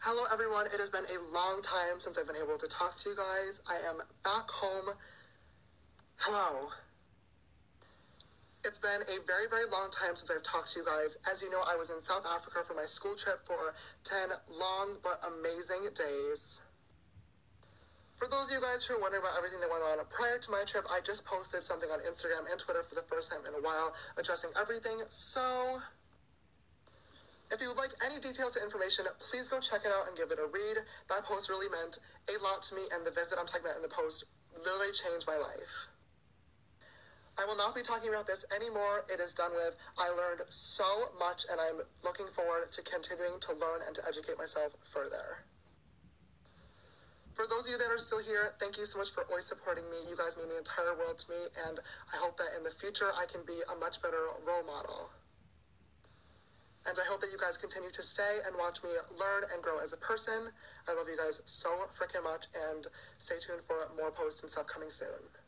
Hello everyone, it has been a long time since I've been able to talk to you guys. I am back home. Hello. It's been a very, very long time since I've talked to you guys. As you know, I was in South Africa for my school trip for 10 long but amazing days. For those of you guys who are wondering about everything that went on prior to my trip, I just posted something on Instagram and Twitter for the first time in a while, addressing everything. So if you would like any details or information, please go check it out and give it a read. That post really meant a lot to me, and the visit I'm talking about in the post literally changed my life. I will not be talking about this anymore. It is done with. I learned so much, and I'm looking forward to continuing to learn and to educate myself further. For those of you that are still here, thank you so much for always supporting me. You guys mean the entire world to me, and I hope that in the future I can be a much better role model. And I hope that you guys continue to stay and watch me learn and grow as a person. I love you guys so freaking much, and stay tuned for more posts and stuff coming soon.